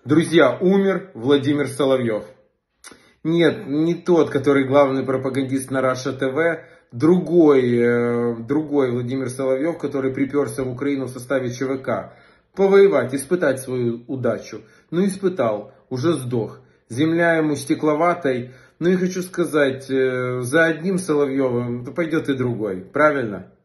Друзья, умер Владимир Соловьев. Нет, не тот, который главный пропагандист на Раша ТВ, другой Владимир Соловьев, который приперся в Украину в составе ЧВК. Повоевать, испытать свою удачу. Ну, испытал, уже сдох. Земля ему стекловатой. Ну и хочу сказать, за одним Соловьевым пойдет и другой. Правильно?